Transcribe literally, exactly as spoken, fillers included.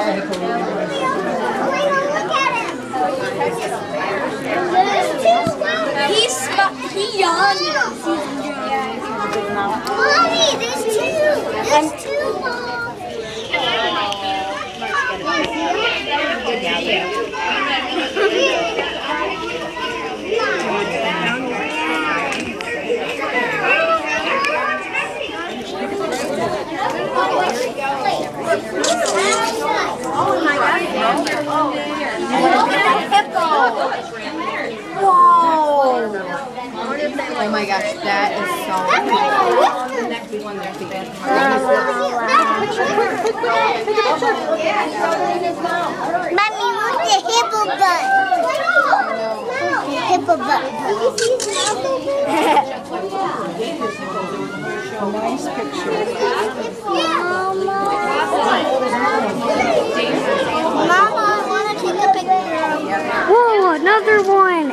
He's he yawned. Mommy, there's two. There's two, Mom. Oh my God! Hippo. Whoa! Oh my gosh, that is so cool. Mommy, look at hippo butt. Hippo butt. Nice picture. Mama, I want to take a picture. Whoa, another one.